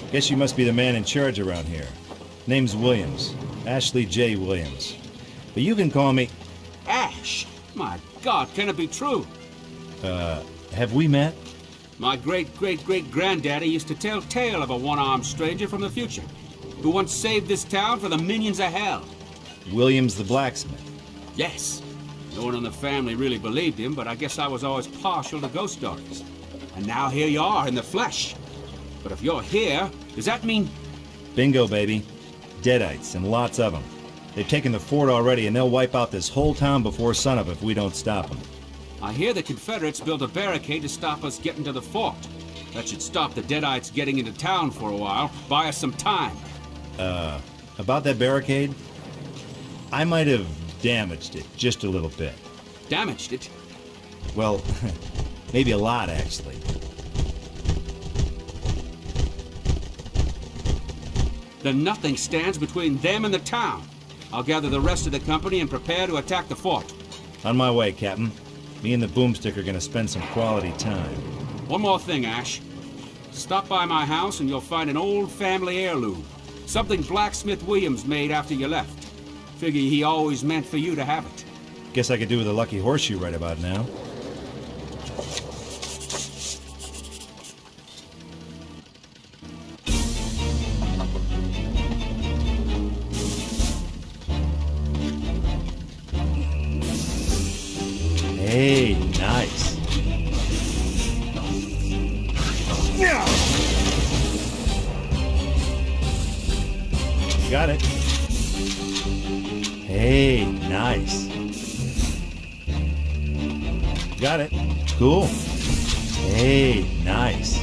Guess you must be the man in charge around here. Name's Williams. Ashley J. Williams. But you can call me... Ash! My God, can it be true? Have we met? My great-great-great-granddaddy used to tell tale of a one-armed stranger from the future who once saved this town for the minions of hell. Williams the blacksmith. Yes. No one in the family really believed him, but I guess I was always partial to ghost stories. And now here you are in the flesh. But if you're here, does that mean... Bingo, baby. Deadites, and lots of them. They've taken the fort already, and they'll wipe out this whole town before sunup if we don't stop them. I hear the Confederates built a barricade to stop us getting to the fort. That should stop the Deadites getting into town for a while, buy us some time. About that barricade? I might have damaged it just a little bit. Damaged it? Well, maybe a lot, actually. Then nothing stands between them and the town. I'll gather the rest of the company and prepare to attack the fort. On my way, Captain. Me and the boomstick are gonna spend some quality time. One more thing, Ash. Stop by my house and you'll find an old family heirloom. Something Blacksmith Williams made after you left. Figure he always meant for you to have it. Guess I could do with a lucky horseshoe right about now. Hey, nice. Got it. Hey, nice. Got it. Cool. Hey, nice.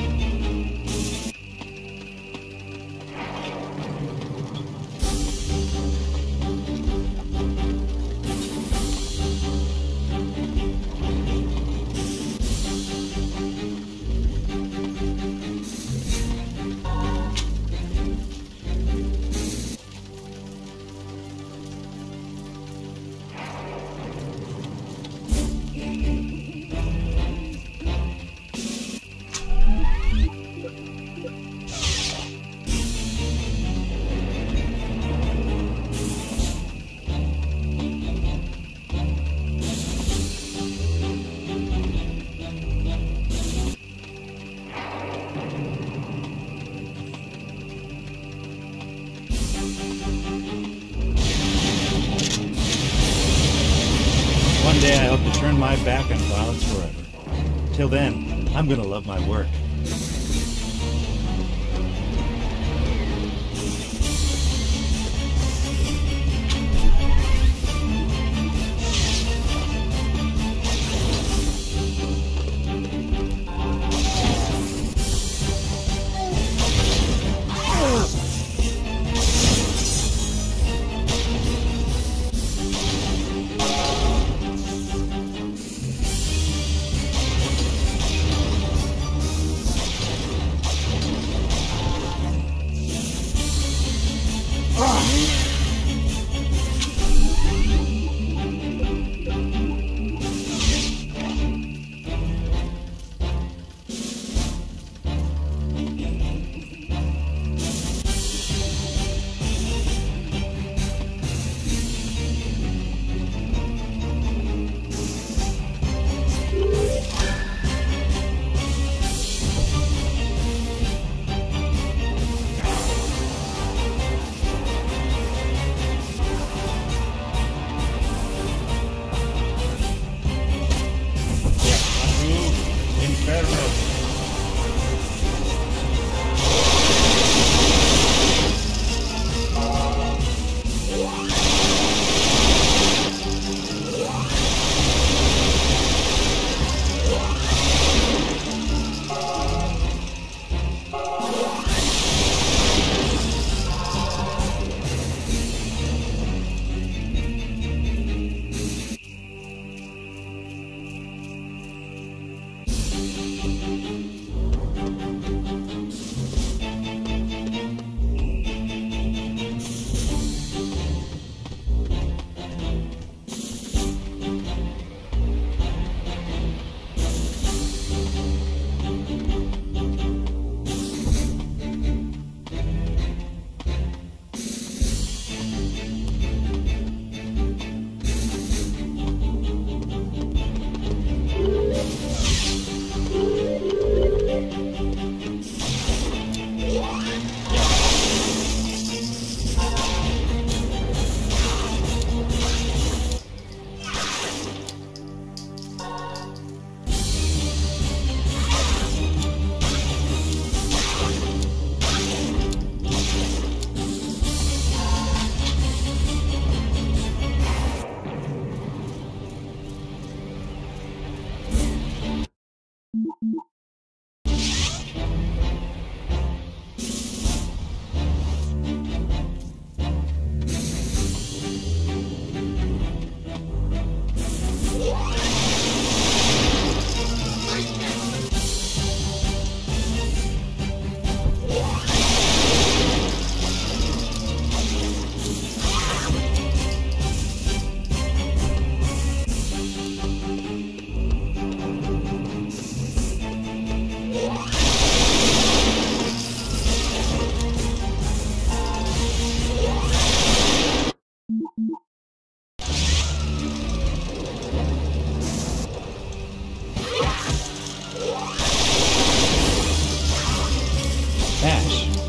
One day I hope to turn my back on violence forever. Till then, I'm gonna love my work.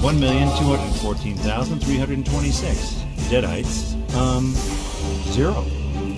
1,214,326. Deadites, 0.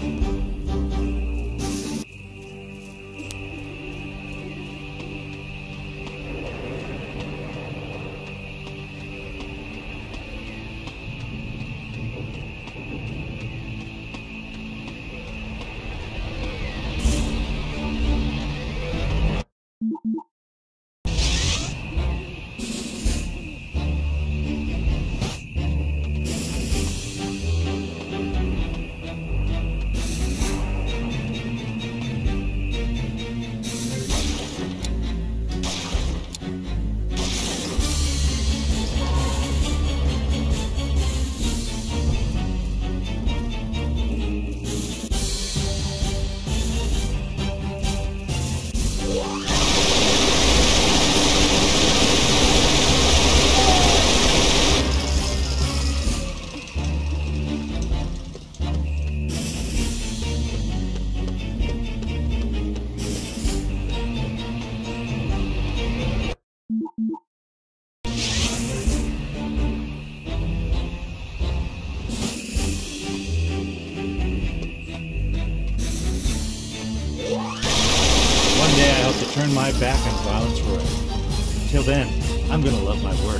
Turn my back on violence forever. Till then, I'm gonna love my work.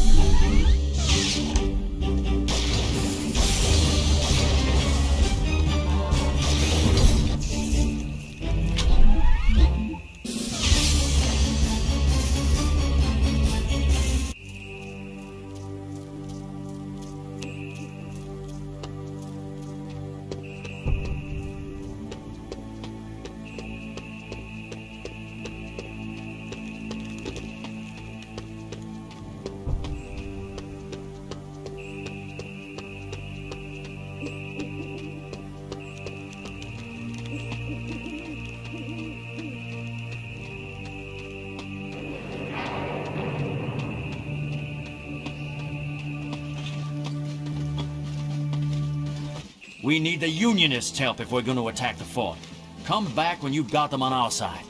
We need the Unionists' help if we're going to attack the fort. Come back when you've got them on our side.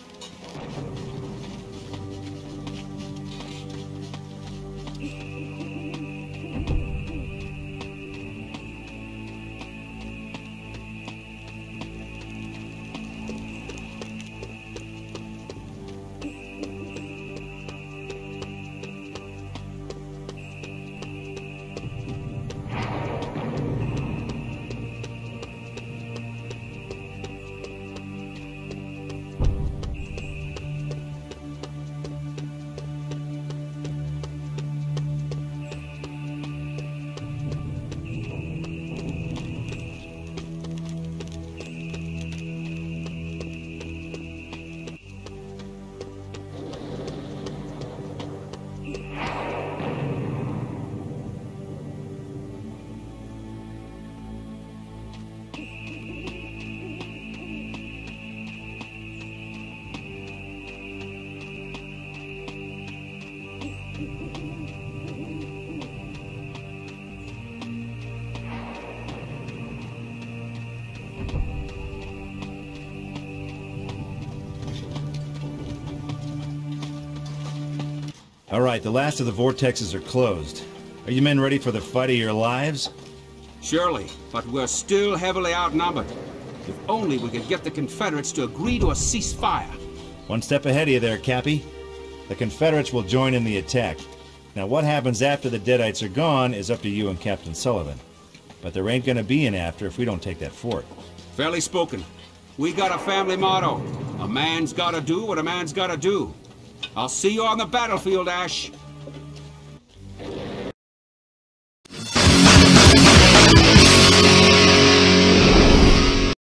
All right, the last of the vortexes are closed. Are you men ready for the fight of your lives? Surely, but we're still heavily outnumbered. If only we could get the Confederates to agree to a ceasefire. One step ahead of you there, Cappy. The Confederates will join in the attack. Now, what happens after the Deadites are gone is up to you and Captain Sullivan. But there ain't gonna be an after if we don't take that fort. Fairly spoken. We got a family motto. A man's gotta do what a man's gotta do. I'll see you on the battlefield, Ash.